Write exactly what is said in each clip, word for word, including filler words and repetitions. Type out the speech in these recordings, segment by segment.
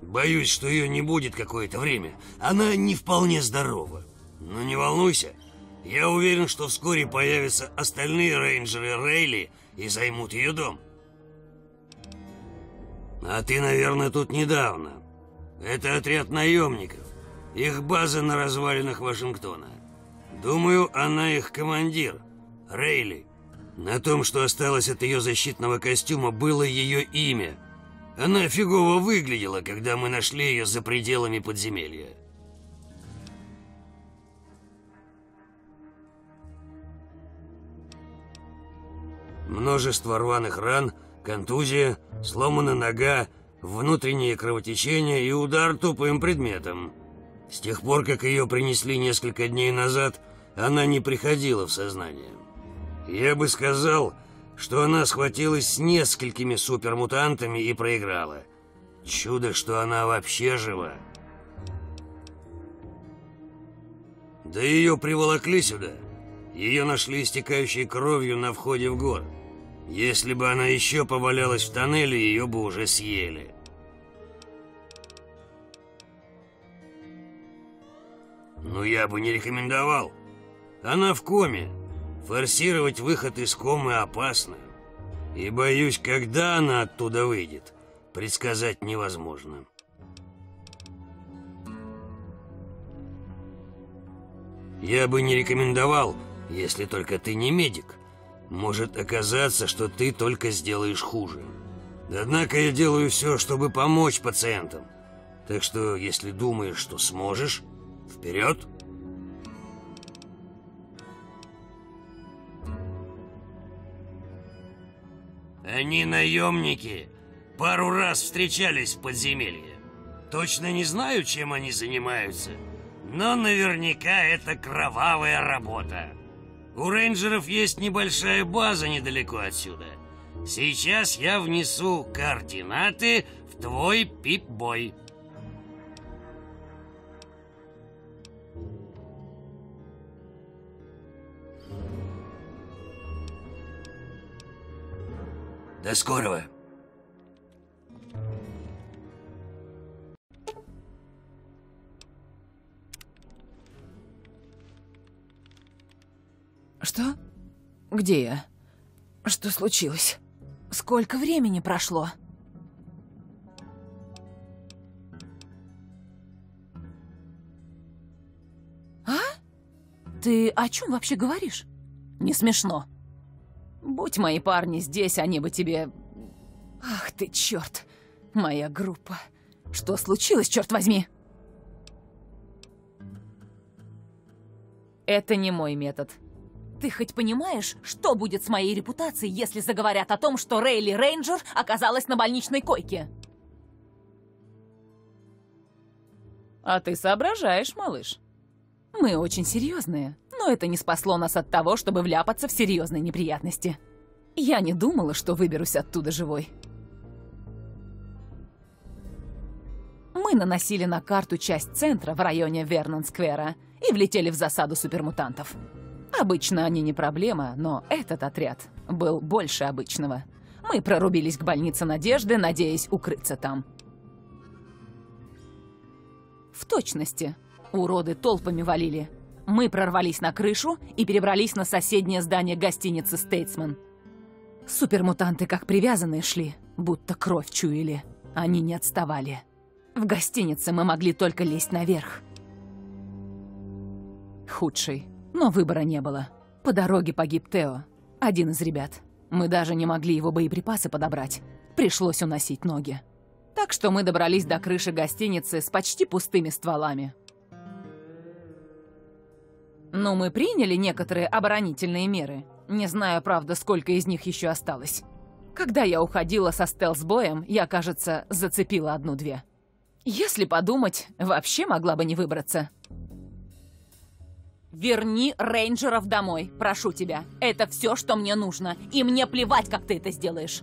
Боюсь, что ее не будет какое-то время. Она не вполне здорова. Но не волнуйся. Я уверен, что вскоре появятся остальные рейнджеры Рейли и займут ее дом. А ты, наверное, тут недавно. Это отряд наемников. Их база на развалинах Вашингтона. Думаю, она их командир, Рейли. На том, что осталось от ее защитного костюма, было ее имя. Она фигово выглядела, когда мы нашли ее за пределами подземелья. Множество рваных ран, контузия, сломана нога, внутреннее кровотечение и удар тупым предметом. С тех пор, как ее принесли несколько дней назад, она не приходила в сознание. Я бы сказал, что она схватилась с несколькими супермутантами и проиграла. Чудо, что она вообще жива. Да ее приволокли сюда. Ее нашли истекающей кровью на входе в город. Если бы она еще повалялась в тоннеле, ее бы уже съели. Но я бы не рекомендовал. Она в коме. Форсировать выход из комы опасно. И боюсь, когда она оттуда выйдет, предсказать невозможно. Я бы не рекомендовал, если только ты не медик. Может оказаться, что ты только сделаешь хуже. Однако я делаю все, чтобы помочь пациентам. Так что, если думаешь, что сможешь, вперед! Они наемники. Пару раз встречались в подземелье. Точно не знаю, чем они занимаются, но наверняка это кровавая работа. У рейнджеров есть небольшая база недалеко отсюда. Сейчас я внесу координаты в твой пип-бой. До скорого. Что? Где я? Что случилось? Сколько времени прошло? А? Ты о чем вообще говоришь? Не смешно. Будь мои парни здесь, они бы тебе... Ах ты, черт! Моя группа. Что случилось, черт возьми? Это не мой метод. Ты хоть понимаешь, что будет с моей репутацией, если заговорят о том, что Рейли Рейнджер оказалась на больничной койке? А ты соображаешь, малыш. Мы очень серьезные, но это не спасло нас от того, чтобы вляпаться в серьезные неприятности. Я не думала, что выберусь оттуда живой. Мы наносили на карту часть центра в районе Вернон-сквера и влетели в засаду супермутантов. Обычно они не проблема, но этот отряд был больше обычного. Мы прорубились к больнице Надежды, надеясь укрыться там. В точности. Уроды толпами валили. Мы прорвались на крышу и перебрались на соседнее здание гостиницы «Стейтсмен». Супермутанты как привязанные шли, будто кровь чуяли. Они не отставали. В гостинице мы могли только лезть наверх. Худший, но выбора не было. По дороге погиб Тео, один из ребят. Мы даже не могли его боеприпасы подобрать. Пришлось уносить ноги. Так что мы добрались до крыши гостиницы с почти пустыми стволами. Но мы приняли некоторые оборонительные меры. Не знаю, правда, сколько из них еще осталось. Когда я уходила со стелс-боем, я, кажется, зацепила одну-две. Если подумать, вообще могла бы не выбраться. Верни рейнджеров домой, прошу тебя. Это все, что мне нужно. И мне плевать, как ты это сделаешь.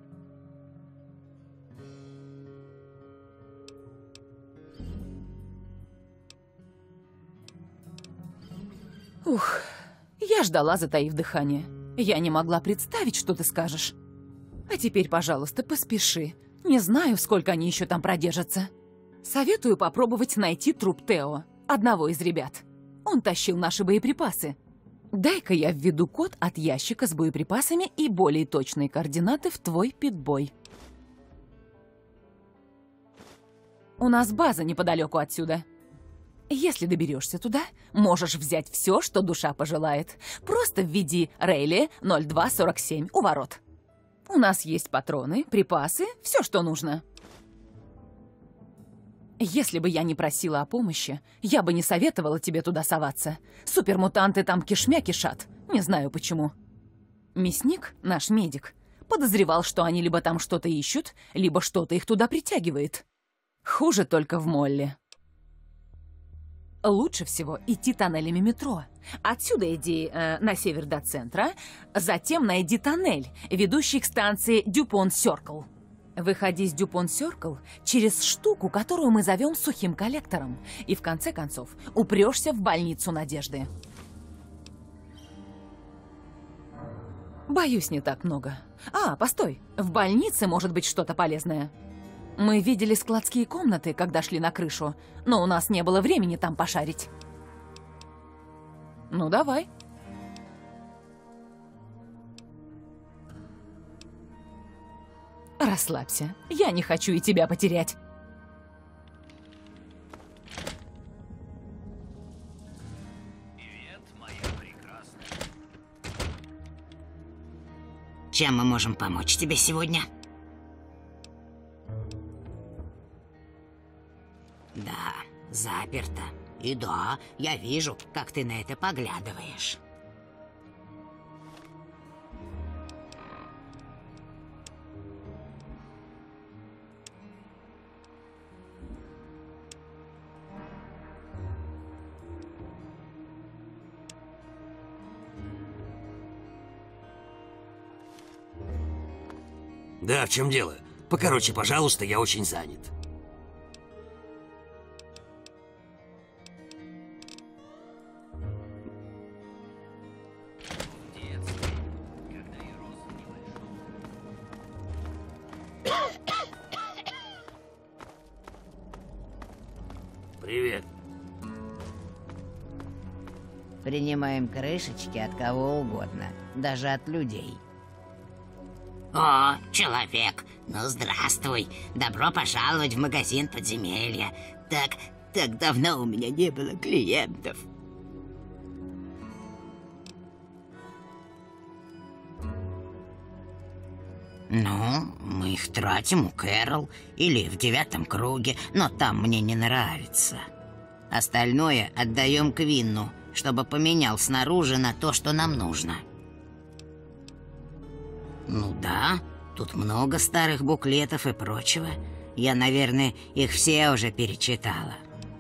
Ух, я ждала, затаив дыхание. Я не могла представить, что ты скажешь. А теперь, пожалуйста, поспеши. Не знаю, сколько они еще там продержатся. Советую попробовать найти труп Тео, одного из ребят. Он тащил наши боеприпасы. Дай-ка я введу код от ящика с боеприпасами и более точные координаты в твой питбой. У нас база неподалеку отсюда. Если доберешься туда, можешь взять все, что душа пожелает. Просто введи Рейли ноль два сорок семь у ворот. У нас есть патроны, припасы, все, что нужно. Если бы я не просила о помощи, я бы не советовала тебе туда соваться. Супермутанты там кишмя кишат, не знаю почему. Мясник, наш медик, подозревал, что они либо там что-то ищут, либо что-то их туда притягивает. Хуже только в Молле. Лучше всего идти тоннелями метро. Отсюда иди э, на север до центра, затем найди тоннель, ведущий к станции Дюпон-Сёркл. Выходи с Дюпон-Сёркл через штуку, которую мы зовем сухим коллектором, и в конце концов упрешься в больницу Надежды. Боюсь, не так много. А, постой, в больнице может быть что-то полезное. Мы видели складские комнаты, когда шли на крышу, но у нас не было времени там пошарить. Ну, давай. Расслабься, я не хочу и тебя потерять. Привет, моя прекрасная. Чем мы можем помочь тебе сегодня? Да, заперто. И да, я вижу, как ты на это поглядываешь. Да, в чем дело? Покороче, пожалуйста, я очень занят. Привет. Принимаем крышечки от кого угодно, даже от людей. О, человек, ну здравствуй. Добро пожаловать в магазин подземелья. Так, так давно у меня не было клиентов. Ну, мы их тратим у Кэрол или в девятом круге, но там мне не нравится. Остальное отдаем Квинну, чтобы поменял снаружи на то, что нам нужно. Ну да, тут много старых буклетов и прочего. Я, наверное, их все уже перечитала.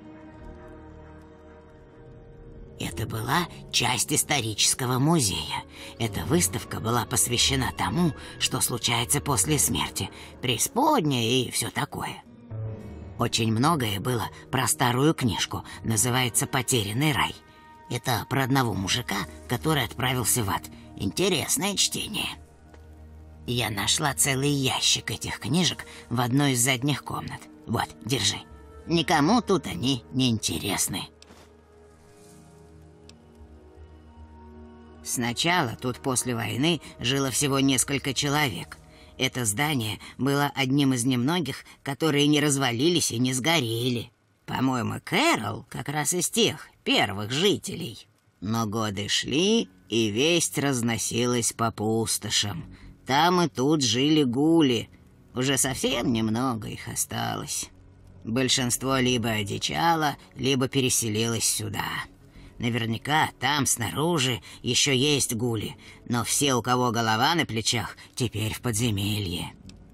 Это была часть исторического музея. Эта выставка была посвящена тому, что случается после смерти, преисподняя и все такое. Очень многое было про старую книжку, называется «Потерянный рай». Это про одного мужика, который отправился в ад. Интересное чтение. Я нашла целый ящик этих книжек в одной из задних комнат. Вот, держи. Никому тут они не интересны. Сначала тут после войны жило всего несколько человек. Это здание было одним из немногих, которые не развалились и не сгорели. По-моему, Кэрол как раз из тех первых жителей. Но годы шли, и весть разносилась по пустошам. Там и тут жили гули. Уже совсем немного их осталось. Большинство либо одичало, либо переселилось сюда. Наверняка там снаружи еще есть гули, но все, у кого голова на плечах, теперь в подземелье.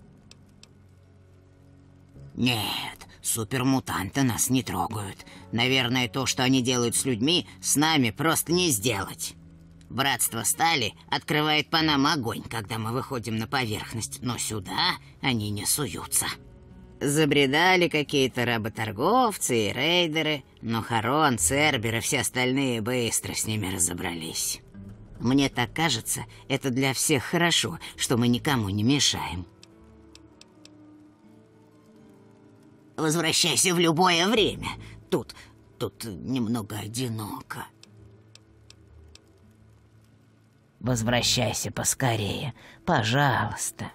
Нет, супермутанты нас не трогают. Наверное, то, что они делают с людьми, с нами просто не сделать. Братство Стали открывает по нам огонь, когда мы выходим на поверхность, но сюда они не суются. Забредали какие-то работорговцы и рейдеры, но Харон, Цербер и все остальные быстро с ними разобрались. Мне так кажется, это для всех хорошо, что мы никому не мешаем. возвращайся в любое время. Тут, тут немного одиноко. Возвращайся поскорее, пожалуйста.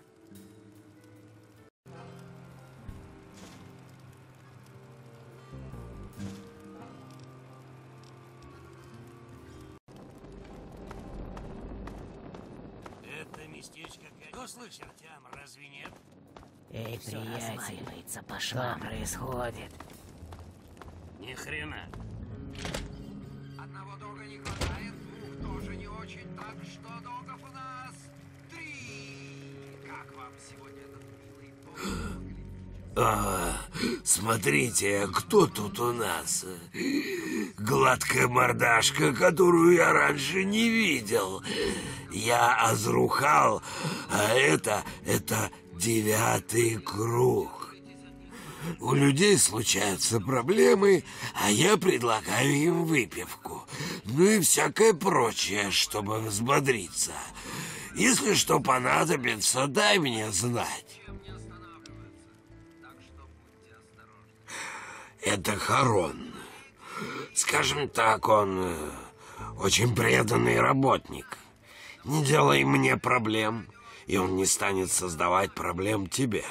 Это местечко... Кто слышит, Артем, разве нет? Эй, приятель, что происходит? Ни хрена. Одного дога не хватает, двух тоже не очень, так что догов у нас три. Как вам сегодня этот милый повар? А, смотрите, кто тут у нас? Гладкая мордашка, которую я раньше не видел. Я Азрухал, а это, это девятый круг. У людей случаются проблемы, а я предлагаю им выпивку. Ну и всякое прочее, чтобы взбодриться. Если что понадобится, дай мне знать. Это Харон. Скажем так, он э, очень преданный работник. Не делай мне проблем, и он не станет создавать проблем тебе.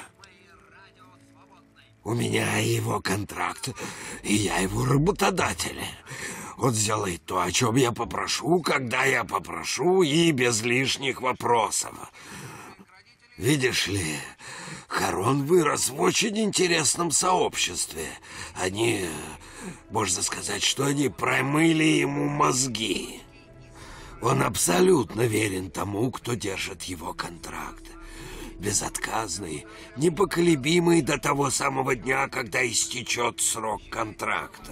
У меня его контракт, и я его работодатель. Он сделает то, о чем я попрошу, когда я попрошу, и без лишних вопросов. Видишь ли, Харон вырос в очень интересном сообществе. Они, можно сказать, что они промыли ему мозги. Он абсолютно верен тому, кто держит его контракт. Безотказный, непоколебимый до того самого дня, когда истечет срок контракта.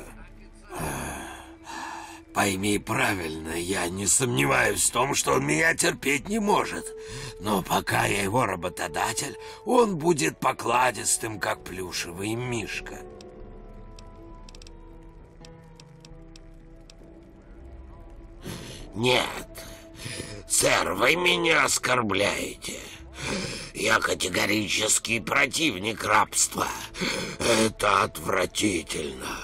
Пойми правильно, я не сомневаюсь в том, что он меня терпеть не может. Но пока я его работодатель, он будет покладистым, как плюшевый мишка. Нет, сэр, вы меня оскорбляете. Я категорический противник рабства. Это отвратительно.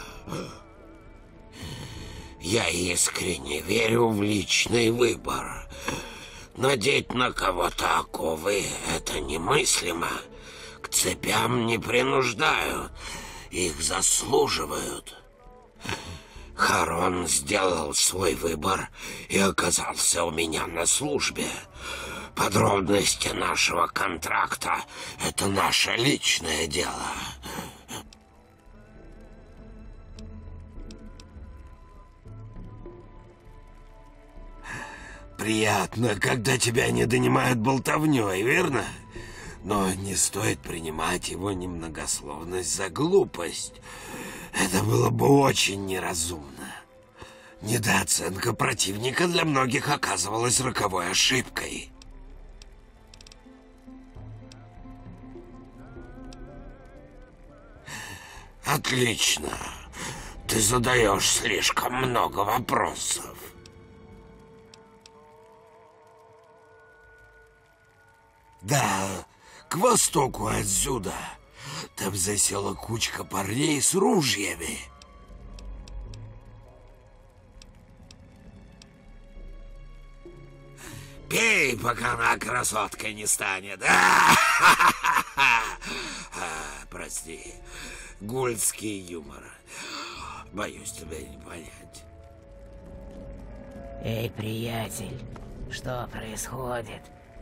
Я искренне верю в личный выбор. Надеть на кого-то оковы — это немыслимо. К цепям не принуждают, их заслуживают. Харон сделал свой выбор и оказался у меня на службе. Подробности нашего контракта — это наше личное дело. Приятно, когда тебя не донимают болтовней, верно? Но не стоит принимать его немногословность за глупость. Это было бы очень неразумно. Недооценка противника для многих оказывалась роковой ошибкой. Отлично. Ты задаешь слишком много вопросов. Да, к востоку отсюда. Там засела кучка парней с ружьями. Пей, пока она красоткой не станет. А, прости, гульский юмор. Боюсь тебя не понять. Эй, приятель, что происходит?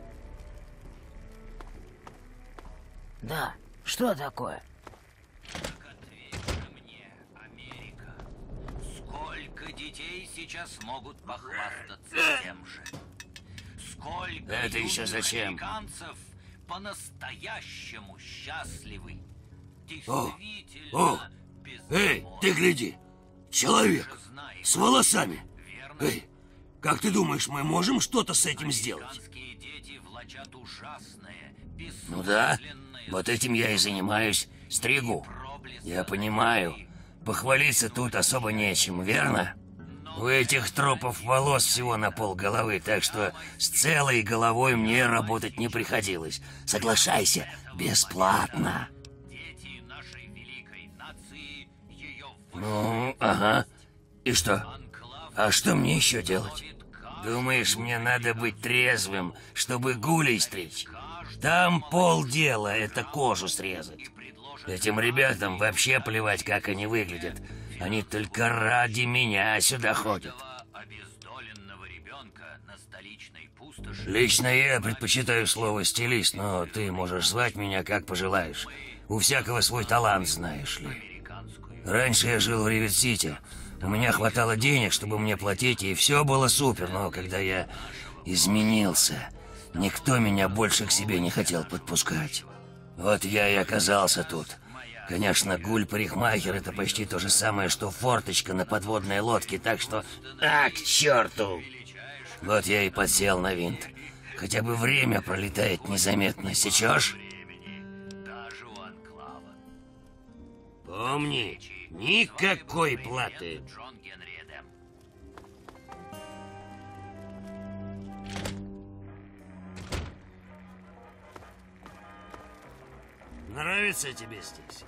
Да, что такое? Так ответь же мне, Америка. Сколько детей сейчас могут похвастаться тем же? Сколько Это еще юных зачем? американцев по-настоящему счастливы? О, Действительно о, эй, беззаботны. ты гляди, человек Ты же знаешь, с волосами. верно? Эй, как ты думаешь, мы можем что-то с этим сделать? Американские дети влачат ужасное, Ну да, бессмысленное вот этим я и занимаюсь, стригу. проблеск Я понимаю, похвалиться тут особо нечем, верно? У этих трупов волос всего на пол головы, так что с целой головой мне работать не приходилось. Соглашайся, бесплатно. Дети нашей великой Ну, ага. И что? А что мне еще делать? Думаешь, мне надо быть трезвым, чтобы гулей стричь? Там полдела — это кожу срезать. Этим ребятам вообще плевать, как они выглядят. Они только ради меня сюда ходят. Лично я предпочитаю слово «стилист», но ты можешь звать меня как пожелаешь. У всякого свой талант, знаешь ли. Раньше я жил в Ривер-Сити. У меня хватало денег, чтобы мне платить, и все было супер. Но когда я изменился, никто меня больше к себе не хотел подпускать. Вот я и оказался тут. Конечно, гуль-парикмахер — это почти то же самое, что форточка на подводной лодке, так что... А, к черту! Вот я и подсел на винт. Хотя бы время пролетает незаметно. Сечешь? Помни, никакой платы. Нравится тебе здесь?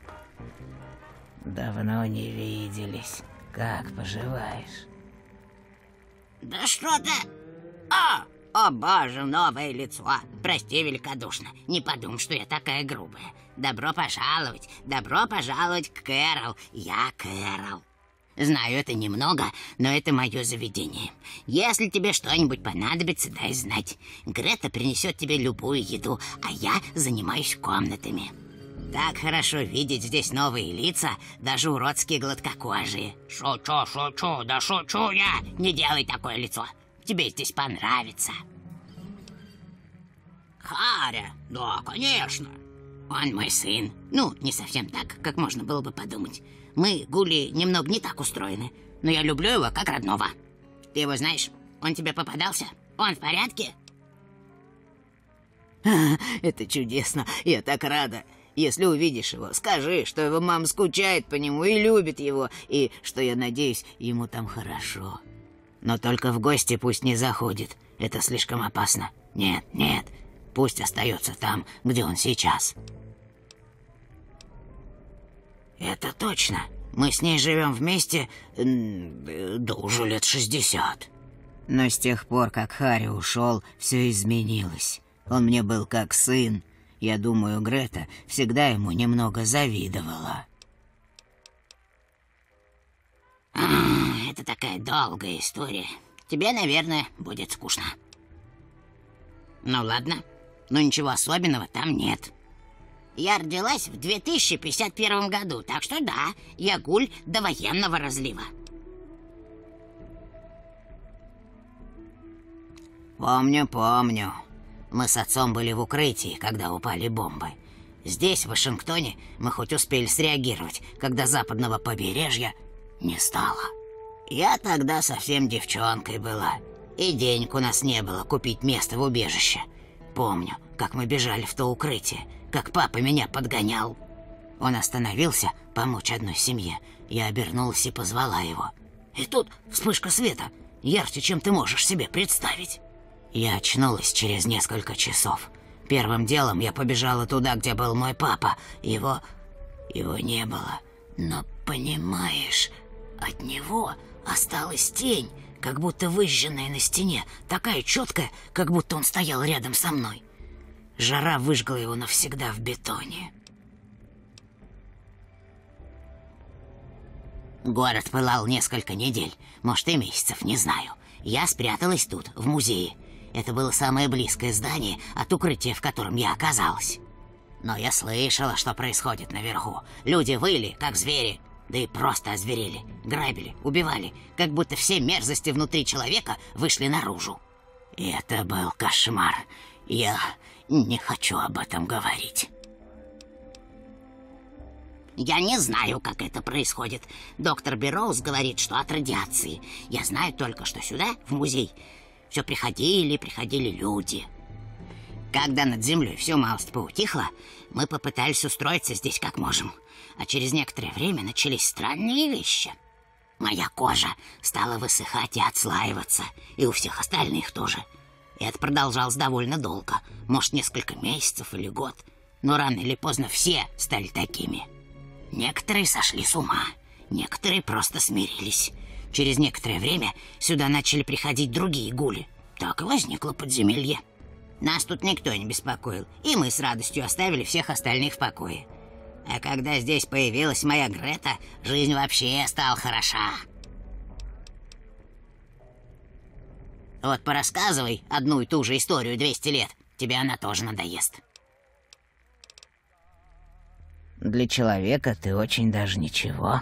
Давно не виделись. Как поживаешь? Да что ты? О, о боже, новое лицо. Прости великодушно. Не подумай, что я такая грубая. Добро пожаловать, добро пожаловать к Кэрол. Я Кэрол. Знаю, это немного, но это мое заведение. Если тебе что-нибудь понадобится, дай знать. Грета принесет тебе любую еду, а я занимаюсь комнатами. Так хорошо видеть здесь новые лица, даже уродские гладкокожие. Шучу, шучу, да шучу я. Не делай такое лицо. Тебе здесь понравится. Харя, да, конечно. Он мой сын. Ну, не совсем так, как можно было бы подумать. Мы, гули, немного не так устроены, но я люблю его как родного. Ты его знаешь? Он тебе попадался? Он в порядке? Это чудесно. Я так рада. Если увидишь его, скажи, что его мама скучает по нему и любит его, и что, я надеюсь, ему там хорошо. Но только в гости пусть не заходит. Это слишком опасно. Нет, нет. Пусть остается там, где он сейчас. Это точно. Мы с ней живем вместе, да уже лет шестьдесят. Но с тех пор, как Харри ушел, все изменилось. Он мне был как сын. Я думаю, Грета всегда ему немного завидовала. Это такая долгая история. Тебе, наверное, будет скучно. Ну ладно, но ничего особенного там нет. Я родилась в две тысячи пятьдесят первом году, так что да, я гуль до военного разлива. Помню, помню. Мы с отцом были в укрытии, когда упали бомбы. Здесь, в Вашингтоне, мы хоть успели среагировать, когда западного побережья не стало. Я тогда совсем девчонкой была, и денег у нас не было купить место в убежище. Помню, как мы бежали в то укрытие, как папа меня подгонял. Он остановился помочь одной семье. Я обернулась и позвала его. И тут вспышка света, ярче, чем ты можешь себе представить. Я очнулась через несколько часов. Первым делом я побежала туда, где был мой папа. Его... его не было. Но, понимаешь, от него осталась тень, как будто выжженная на стене, такая четкая, как будто он стоял рядом со мной. Жара выжгла его навсегда в бетоне. Город пылал несколько недель, может и месяцев, не знаю. Я спряталась тут, в музее. Это было самое близкое здание от укрытия, в котором я оказалась. Но я слышала, что происходит наверху. Люди выли, как звери, да и просто озверели. Грабили, убивали, как будто все мерзости внутри человека вышли наружу. И это был кошмар. Я не хочу об этом говорить. Я не знаю, как это происходит. Доктор Берроуз говорит, что от радиации. Я знаю только, что сюда, в музей, все приходили, приходили люди. Когда над землей все малость поутихло, мы попытались устроиться здесь как можем. А через некоторое время начались странные вещи. Моя кожа стала высыхать и отслаиваться, и у всех остальных тоже. И это продолжалось довольно долго, может, несколько месяцев или год. Но рано или поздно все стали такими. Некоторые сошли с ума, некоторые просто смирились. Через некоторое время сюда начали приходить другие гули. Так и возникло подземелье. Нас тут никто не беспокоил, и мы с радостью оставили всех остальных в покое. А когда здесь появилась моя Грета, жизнь вообще стала хороша. Вот порассказывай одну и ту же историю двести лет, тебе она тоже надоест. Для человека ты очень даже ничего.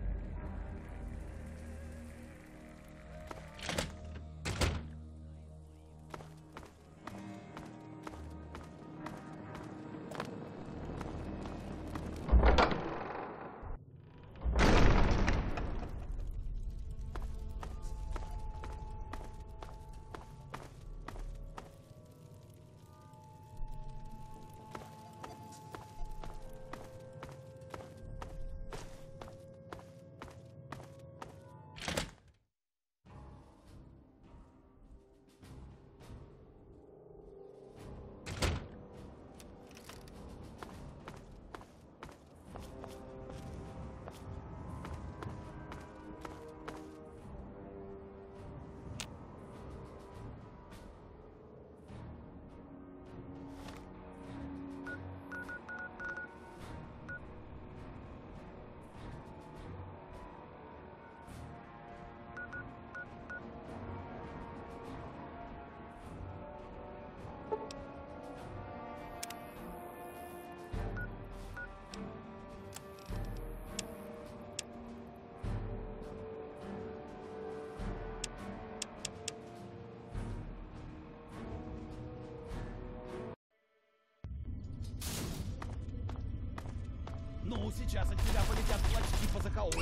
Ну, сейчас от тебя полетят клочки по закоулку.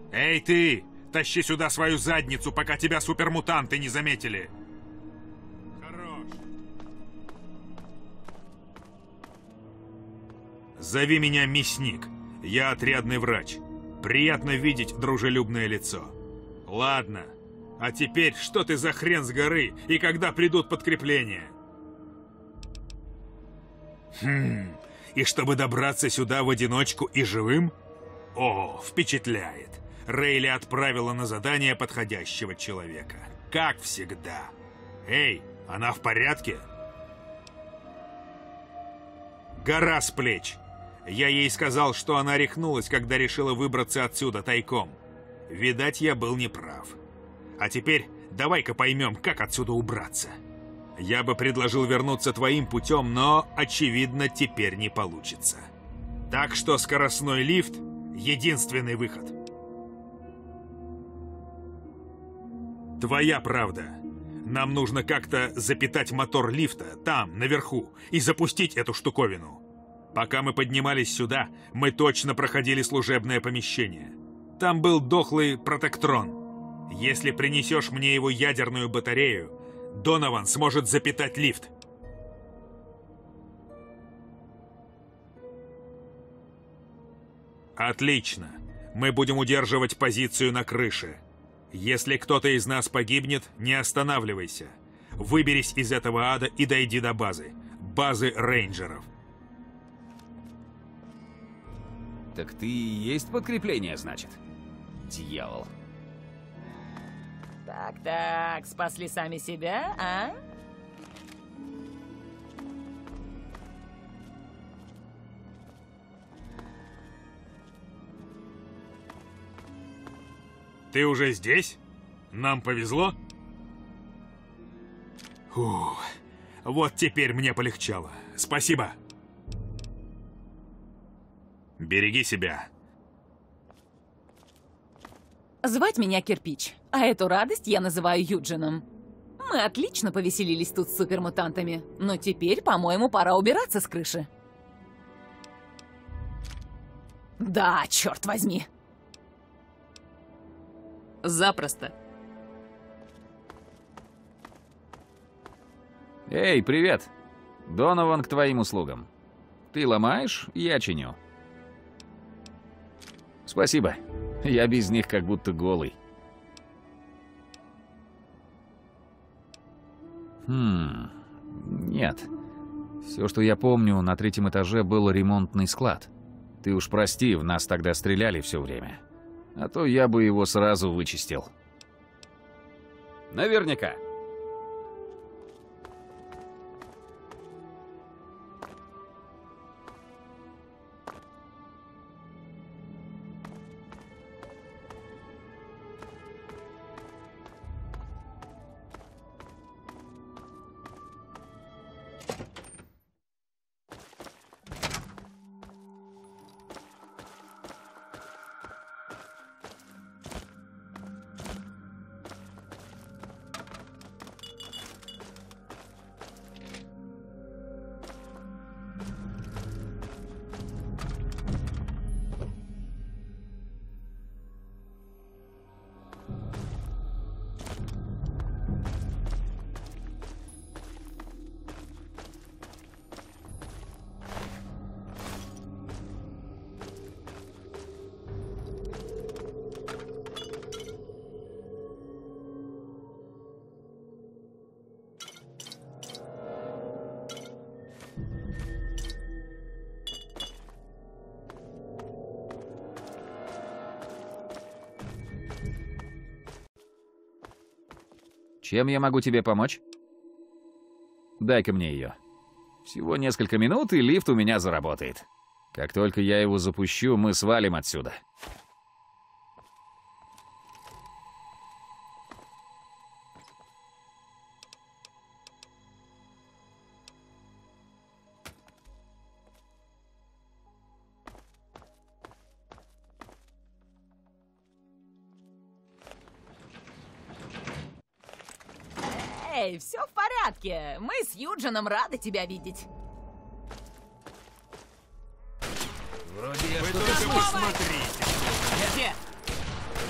Эй ты! Тащи сюда свою задницу, пока тебя супермутанты не заметили. Хорош. Зови меня Мясник. Я отрядный врач. Приятно видеть дружелюбное лицо. Ладно. А теперь, что ты за хрен с горы, и когда придут подкрепления? Хм... И чтобы добраться сюда в одиночку и живым? О, впечатляет. Рейли отправила на задание подходящего человека. Как всегда. Эй, она в порядке? Гора с плеч. Я ей сказал, что она рехнулась, когда решила выбраться отсюда тайком. Видать, я был неправ. А теперь давай-ка поймем, как отсюда убраться. Я бы предложил вернуться твоим путем, но, очевидно, теперь не получится. Так что скоростной лифт — единственный выход. Твоя правда. Нам нужно как-то запитать мотор лифта там, наверху, и запустить эту штуковину. Пока мы поднимались сюда, мы точно проходили служебное помещение. Там был дохлый протектрон. Если принесешь мне его ядерную батарею, Донован сможет запитать лифт. Отлично. Мы будем удерживать позицию на крыше. Если кто-то из нас погибнет, не останавливайся. Выберись из этого ада и дойди до базы. Базы рейнджеров. Так ты и есть подкрепление, значит? Дьявол. Так-так, спасли сами себя, а? Ты уже здесь? Нам повезло? Фух, вот теперь мне полегчало. Спасибо. Береги себя. Звать меня Кирпич, а эту радость я называю Юджином. Мы отлично повеселились тут с супермутантами, но теперь, по-моему, пора убираться с крыши. Да, черт возьми. Запросто. Эй, привет. Донован к твоим услугам. Ты ломаешь, я чиню. Спасибо. Я без них как будто голый. Хм... Нет. Все, что я помню, на третьем этаже был ремонтный склад. Ты уж прости, в нас тогда стреляли все время. А то я бы его сразу вычистил. Наверняка. Чем я могу тебе помочь? Дай-ка мне ее. Всего несколько минут, и лифт у меня заработает. Как только я его запущу, мы свалим отсюда. Эй, все в порядке. Мы с Юджином рады тебя видеть. Вроде я Вы что-то только слышал. посмотрите. Где?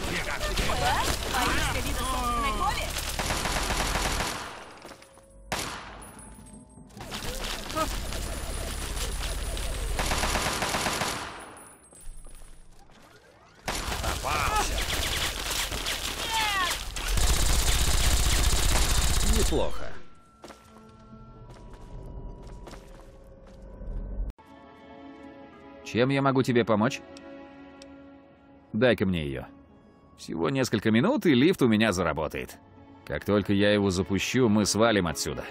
Неплохо. Чем я могу тебе помочь? Дай-ка мне ее. Всего несколько минут, и лифт у меня заработает. Как только я его запущу, мы свалим отсюда.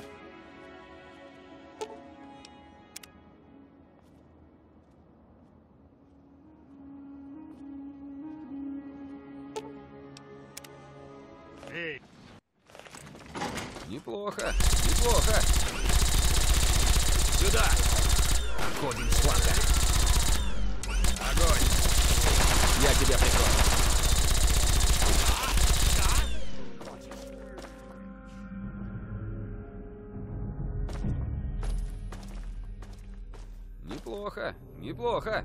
Эй! Неплохо, неплохо. Сюда! Отходим с флага. Огонь! Я тебя прикрою. Неплохо, неплохо.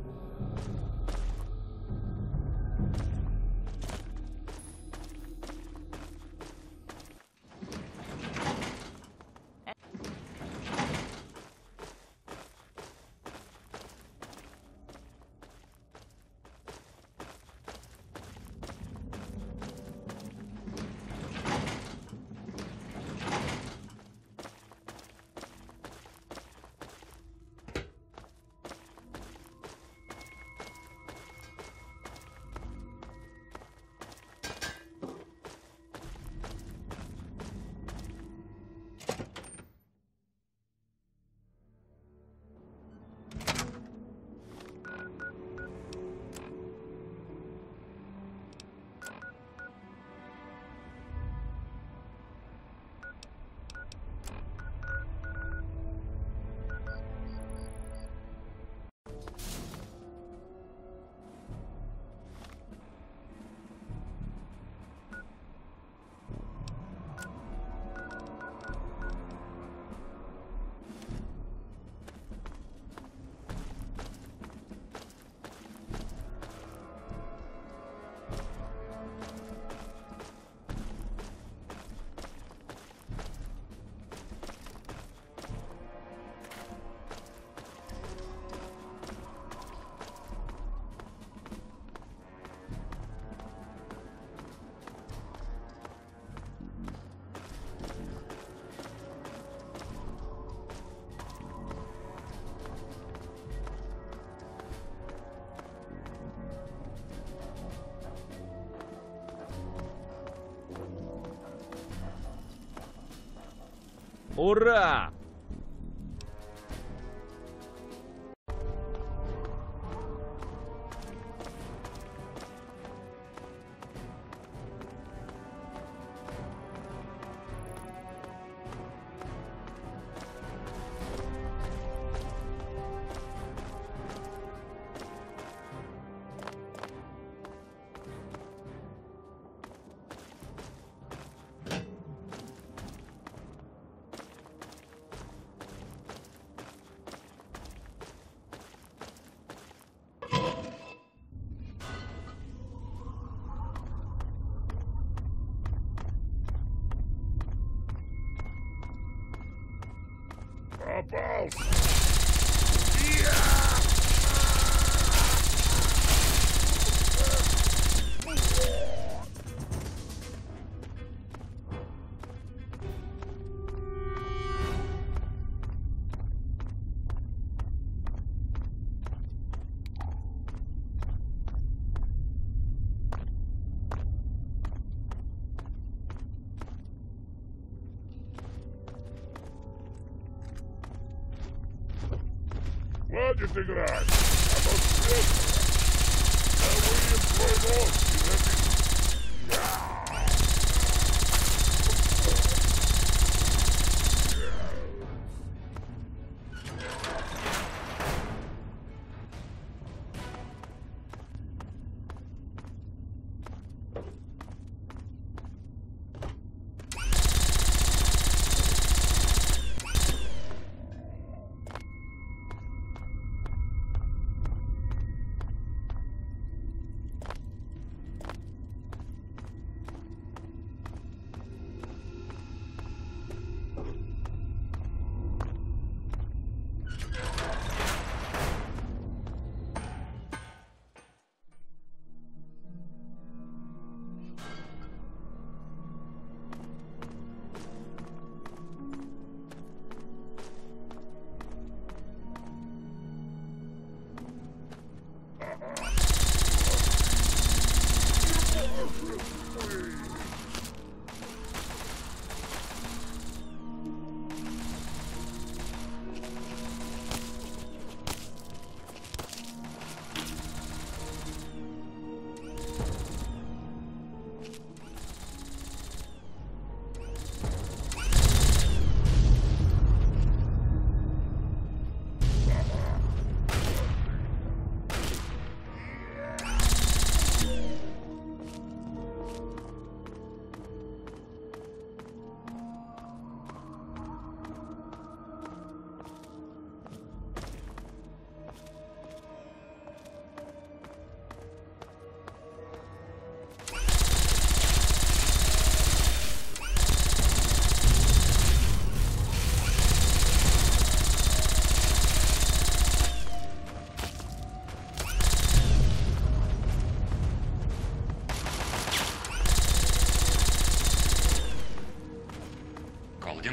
Ура! Попался! Хватит играть! А то встретимся! Я выем твой мозг из этой...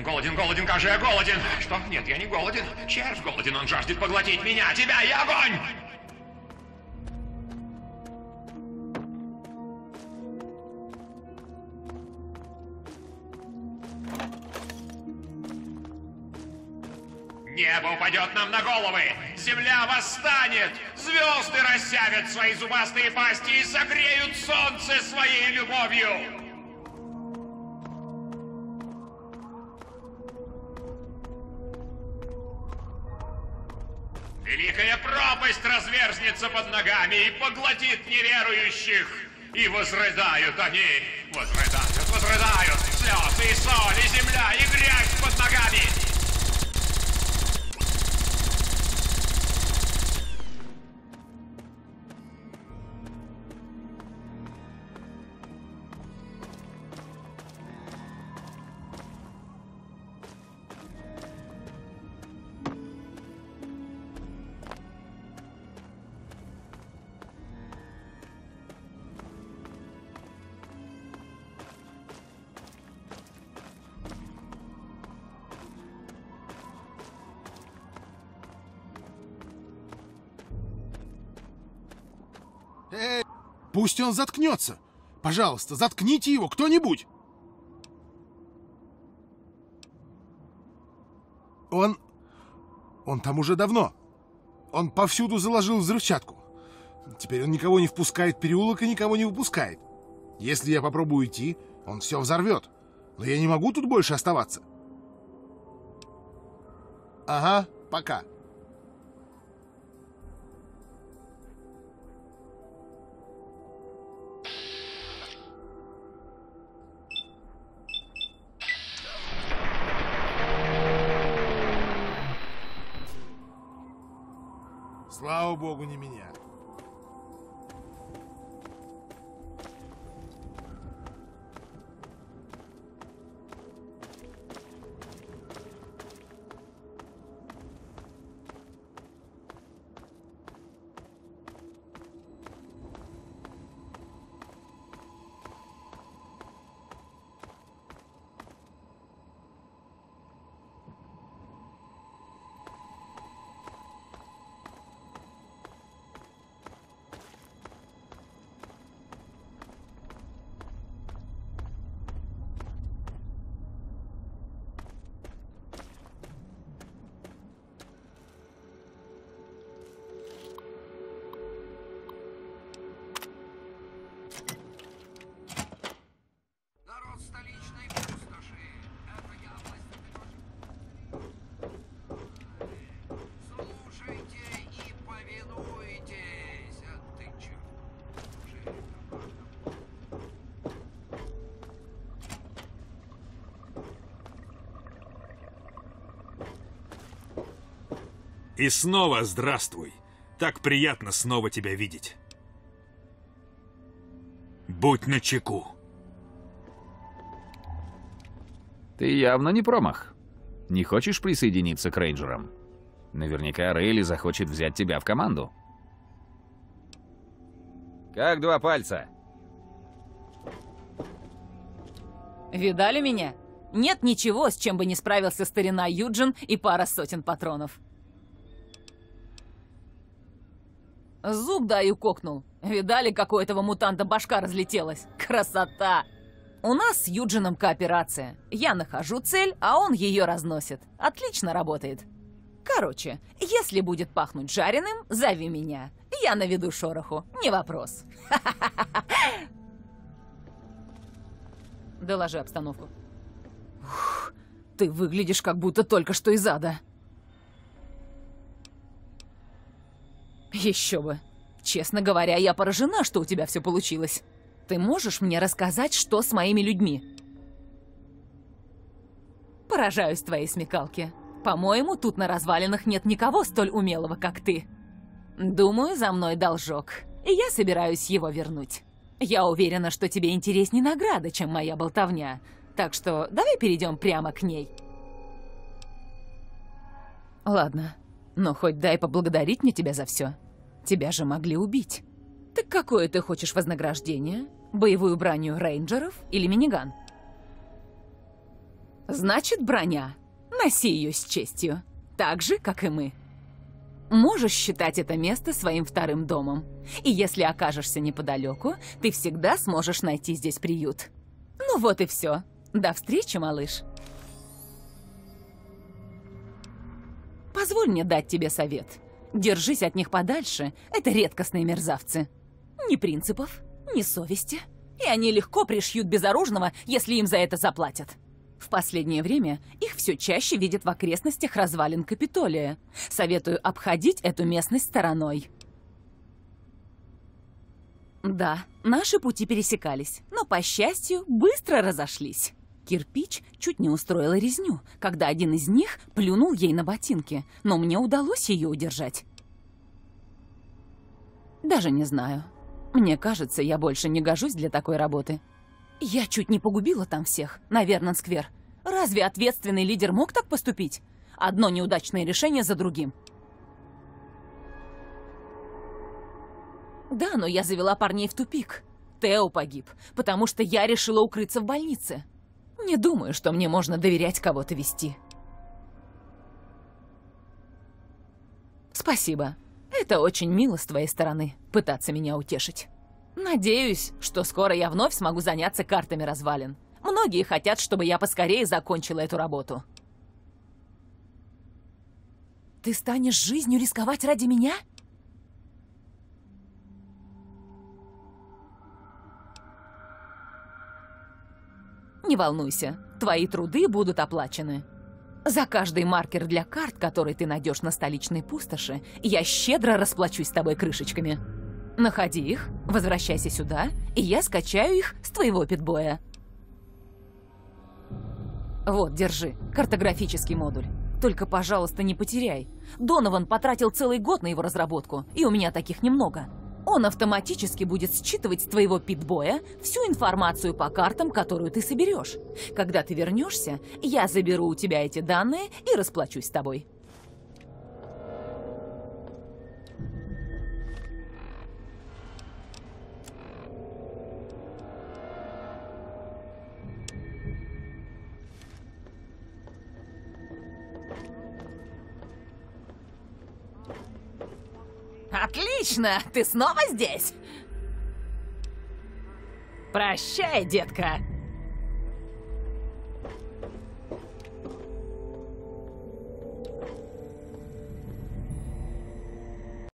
Голоден, голоден, голоден, как же я голоден! Что? Нет, я не голоден. Червь голоден, он жаждет поглотить меня, тебя и огонь! Небо упадет нам на головы! Земля восстанет! Звезды рассявят свои зубастые пасти и согреют солнце своей любовью! Великая пропасть разверзнется под ногами и поглотит неверующих! И возрыдают они! Возрыдают, возрыдают! Слезы и соль, и земля, и грязь под ногами! Эй, пусть он заткнется. Пожалуйста, заткните его, кто-нибудь. Он... Он там уже давно. Он повсюду заложил взрывчатку. Теперь он никого не впускает в переулок и никого не выпускает. Если я попробую уйти, он все взорвет. Но я не могу тут больше оставаться. Ага, пока. Слава богу, не меня. И снова здравствуй. Так приятно снова тебя видеть. Будь начеку. Ты явно не промах. Не хочешь присоединиться к рейнджерам? Наверняка Рейли захочет взять тебя в команду. Как два пальца? Видали меня? Нет ничего, с чем бы не справился старина Юджин и пара сотен патронов. Зуб даю кокнул. Видали, как у этого мутанта башка разлетелась? Красота! У нас с Юджином кооперация. Я нахожу цель, а он ее разносит. Отлично работает. Короче, если будет пахнуть жареным, зови меня. Я наведу шороху. Не вопрос. Доложи обстановку. Ух, ты выглядишь, как будто только что из ада. Еще бы. Честно говоря, я поражена, что у тебя все получилось. Ты можешь мне рассказать, что с моими людьми? Поражаюсь твоей смекалке. По-моему, тут на развалинах нет никого столь умелого, как ты. Думаю, за мной должок, и я собираюсь его вернуть. Я уверена, что тебе интереснее награда, чем моя болтовня. Так что давай перейдем прямо к ней. Ладно, но хоть дай поблагодарить мне тебя за все. Тебя же могли убить. Так какое ты хочешь вознаграждение? Боевую броню рейнджеров или миниган? Значит, броня. Носи ее с честью. Так же, как и мы. Можешь считать это место своим вторым домом. И если окажешься неподалеку, ты всегда сможешь найти здесь приют. Ну вот и все. До встречи, малыш. Позволь мне дать тебе совет. Держись от них подальше. Это редкостные мерзавцы. Ни принципов, ни совести. И они легко пришьют безоружного, если им за это заплатят. В последнее время их все чаще видят в окрестностях развалин Капитолия. Советую обходить эту местность стороной. Да, наши пути пересекались, но, по счастью, быстро разошлись. Кирпич чуть не устроила резню, когда один из них плюнул ей на ботинки, но мне удалось ее удержать. Даже не знаю. Мне кажется, я больше не гожусь для такой работы. Я чуть не погубила там всех, на Вернон-сквер. Разве ответственный лидер мог так поступить? Одно неудачное решение за другим. Да, но я завела парней в тупик. Тео погиб, потому что я решила укрыться в больнице. Не думаю, что мне можно доверять кого-то вести. Спасибо. Это очень мило с твоей стороны, пытаться меня утешить. Надеюсь, что скоро я вновь смогу заняться картами развалин. Многие хотят, чтобы я поскорее закончила эту работу. Ты станешь жизнью рисковать ради меня? Не волнуйся, твои труды будут оплачены. За каждый маркер для карт, который ты найдешь на столичной пустоши, я щедро расплачусь с тобой крышечками. Находи их, возвращайся сюда, и я скачаю их с твоего питбоя. Вот, держи, картографический модуль. Только, пожалуйста, не потеряй. Донован потратил целый год на его разработку, и у меня таких немного. Он автоматически будет считывать с твоего питбоя всю информацию по картам, которую ты соберешь. Когда ты вернешься, я заберу у тебя эти данные и расплачусь с тобой. Отлично! Ты снова здесь? Прощай, детка!